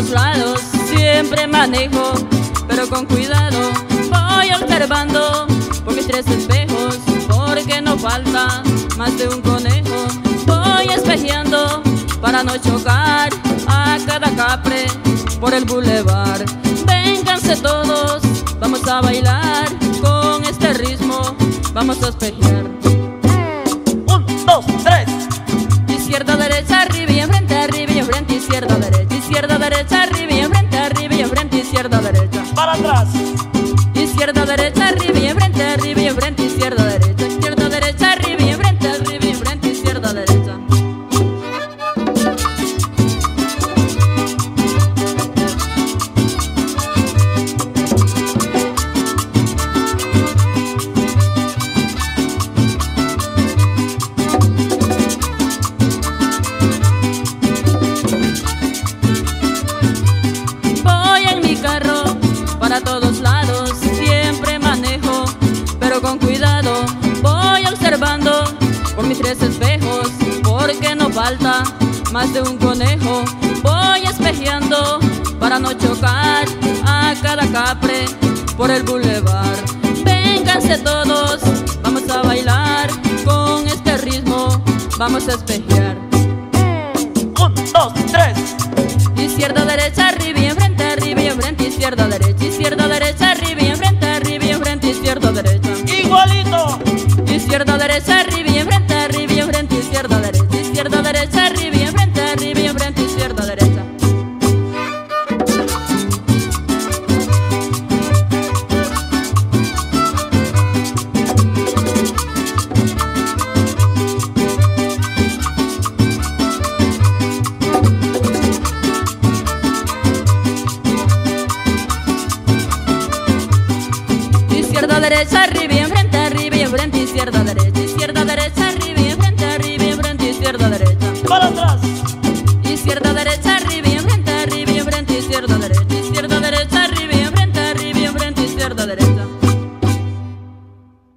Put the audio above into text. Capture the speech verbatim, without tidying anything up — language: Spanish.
todos lados siempre manejo, pero con cuidado voy observando por mis tres espejos, porque no falta más de un conejo. Voy espejeando para no chocar a cada capre por el bulevar. Vénganse todos, vamos a bailar con este ritmo, vamos a espejear. Un, dos, tres. Izquierda, derecha, arriba y enfrente, arriba y enfrente, izquierda, derecha, izquierda, derecha, arriba y enfrente, arriba y enfrente, izquierda, derecha. Para atrás. Izquierda, derecha, arriba y enfrente, arriba y enfrente, izquierda, derecha, izquierda, derecha, arriba y enfrente, arriba y enfrente, izquierda, derecha. Para todos lados siempre manejo, pero con cuidado voy observando por mis tres espejos, porque no falta más de un conejo. Voy espejeando para no chocar a cada capre por el bulevar. Vénganse todos, vamos a bailar con este ritmo, vamos a espejear. Un, dos, tres. Izquierda, derecha, arriba y enfrente, arriba y enfrente, izquierda, derecha, izquierda, derecha, arriba y enfrente, arriba y enfrente, izquierda, derecha. Igualito. Izquierda, derecha, arriba y enfrente, arriba y enfrente, izquierda, derecha, izquierda, derecha, arriba y enfrente, arriba y enfrente, izquierda, derecha. Izquierda, derecha, arriba y enfrente, arriba y enfrente, izquierda, derecha.